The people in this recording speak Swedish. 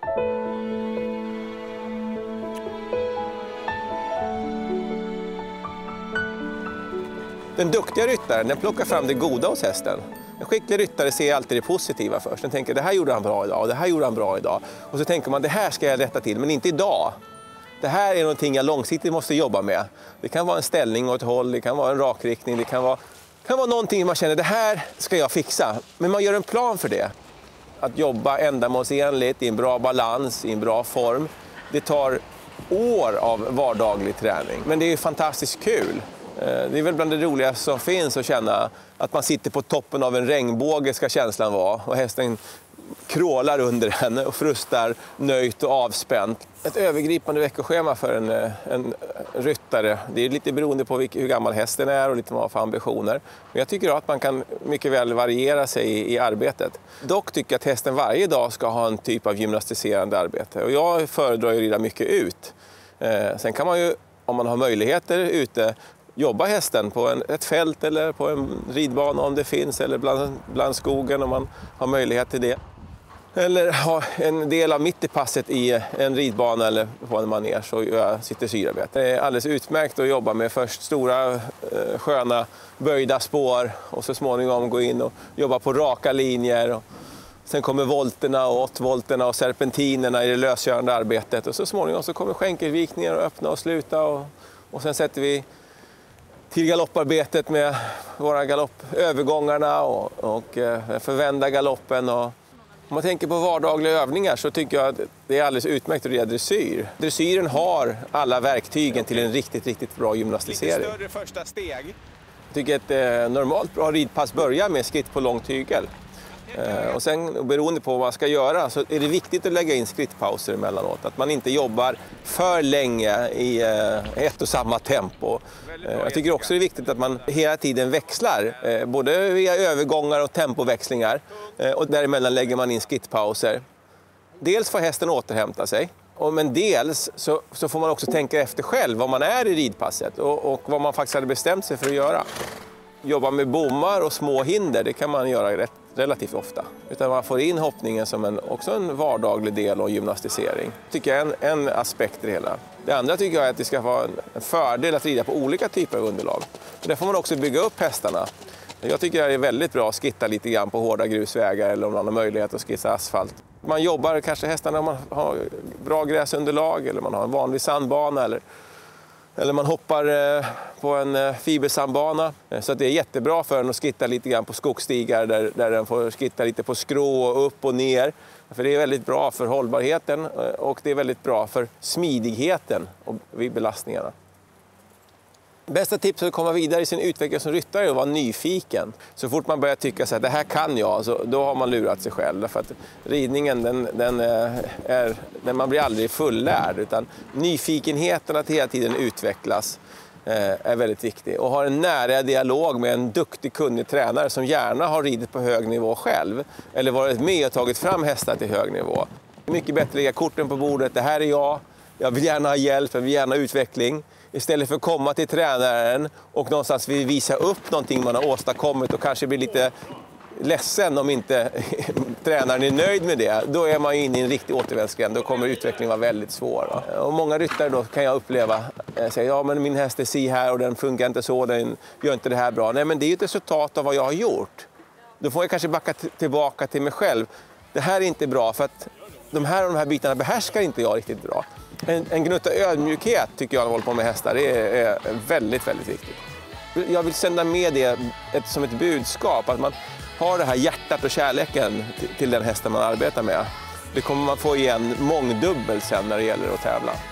Den duktiga ryttaren, den plockar fram det goda hos hästen. En skicklig ryttare ser alltid det positiva först. Den tänker, det här gjorde han bra idag, och det här gjorde han bra idag. Och så tänker man, det här ska jag rätta till, men inte idag. Det här är någonting jag långsiktigt måste jobba med. Det kan vara en ställning och ett håll, det kan vara en rakriktning, det kan vara någonting man känner, det här ska jag fixa. Men man gör en plan för det. Att jobba ändamålsenligt, i en bra balans, i en bra form. Det tar år av vardaglig träning, men det är fantastiskt kul. Det är väl bland det roligaste som finns att känna att man sitter på toppen av en regnbåge, ska känslan vara. Och hästen krålar under henne och frustar nöjt och avspänt. Ett övergripande veckoschema för en ryttare. Det är lite beroende på hur gammal hästen är och lite vad man har för ambitioner. Men jag tycker att man kan mycket väl variera sig i arbetet. Dock tycker jag att hästen varje dag ska ha en typ av gymnastiserande arbete. Och jag föredrar ju rida mycket ut. Sen kan man ju, om man har möjligheter ute, jobba hästen på ett fält eller på en ridbana om det finns, eller bland skogen om man har möjlighet till det. Eller ha en del av mitt i passet i en ridbana eller på en manege och jag sitter syrarbete. Det är alldeles utmärkt att jobba med först stora sköna böjda spår och så småningom gå in och jobba på raka linjer. Och sen kommer volterna och 8-volterna och serpentinerna i det lösgörande arbetet. Och så småningom så kommer skänkelvikningar och öppna och sluta. Och sen sätter vi till galopparbetet med våra galoppövergångarna och förvända galoppen. Och om man tänker på vardagliga övningar så tycker jag att det är alldeles utmärkt att rida dressyr. Dressyren har alla verktygen till en riktigt, riktigt bra gymnastisering. Lite större första steg. Jag tycker att ett normalt bra ridpass börjar med skritt på lång tygel. Och sen beroende på vad man ska göra så är det viktigt att lägga in skrittpauser emellanåt. Att man inte jobbar för länge i ett och samma tempo. Jag tycker också det är viktigt att man hela tiden växlar. Både via övergångar och tempoväxlingar. Och däremellan lägger man in skrittpauser. Dels får hästen återhämta sig. Men dels så får man också tänka efter själv vad man är i ridpasset. Och vad man faktiskt hade bestämt sig för att göra. Jobba med bommar och små hinder, det kan man göra relativt ofta. Utan man får in hoppningen som också en vardaglig del av gymnastisering. Tycker jag är en aspekt i det hela. Det andra tycker jag är att det ska vara en fördel att rida på olika typer av underlag. Där får man också bygga upp hästarna. Jag tycker det är väldigt bra att skitta lite grann på hårda grusvägar eller om man har möjlighet att skissa asfalt. Man jobbar kanske hästarna om man har bra gräsunderlag eller man har en vanlig sandbana eller man hoppar på en fibersandbana. Så att det är jättebra för en att skitta lite grann på skogsstigar där den får skitta lite på skrå och upp och ner. För det är väldigt bra för hållbarheten och det är väldigt bra för smidigheten vid belastningarna. Bästa tipset att komma vidare i sin utveckling som ryttare är att vara nyfiken. Så fort man börjar tycka att det här kan jag, så då har man lurat sig själv. För att ridningen, man blir aldrig fullärd. Utan nyfikenheten att hela tiden utvecklas är väldigt viktig. Och ha en nära dialog med en duktig, kunnig tränare som gärna har ridit på hög nivå själv. Eller varit med och tagit fram hästar till hög nivå. Det är mycket bättre att lägga korten på bordet. Det här är jag vill gärna ha hjälp, jag vill gärna ha utveckling. Istället för att komma till tränaren och någonstans vill visa upp någonting man har åstadkommit och kanske blir lite ledsen om inte tränaren är nöjd med det. Då är man inne i en riktig återvändsgränd. Då kommer utvecklingen vara väldigt svår. Och många ryttare då kan jag uppleva säga ja men min häst är si här och den funkar inte så, den gör inte det här bra. Nej men det är ju ett resultat av vad jag har gjort. Då får jag kanske backa tillbaka till mig själv. Det här är inte bra för att de här bitarna behärskar inte jag riktigt bra. En gnutta ödmjukhet tycker jag när jag håller på med hästar, det är väldigt, väldigt viktigt. Jag vill sända med det som ett budskap, att man har det här hjärtat och kärleken till den hästen man arbetar med. Det kommer man få igen mångdubbelt sen när det gäller att tävla.